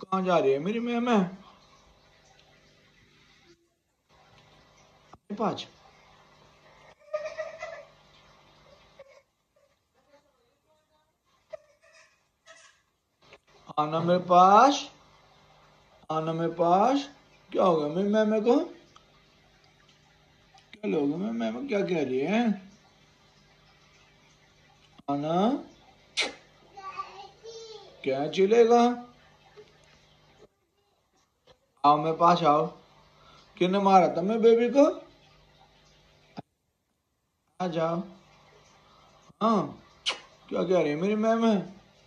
कहाँ जा रही है मेरी मैम है? पाँच। आना मेरे पास, आना मेरे पास। क्या होगा मेरी मैम को? क्या लोगे मेरी मैम क्या कह रही है? आना। क्या चिलेगा? आओ मेरे पास आओ। किसने मारा था मेरे बेबी को? आ जाओ। हाँ, क्या कह रही है मेरी मैम है?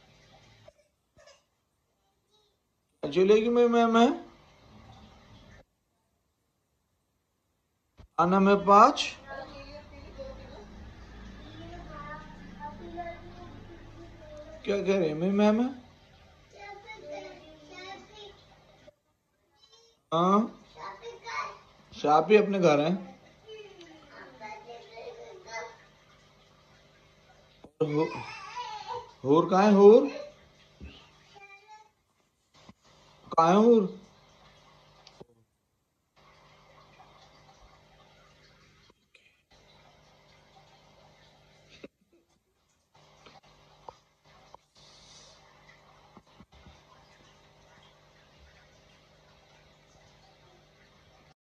चिलेगी मेरी मैम है? आना मेरे पास। क्या कह रही है मेरी मैम है? हाँ, शापी अपने घर है। हो, हूर कहाँ है हूर? कहाँ है हूर?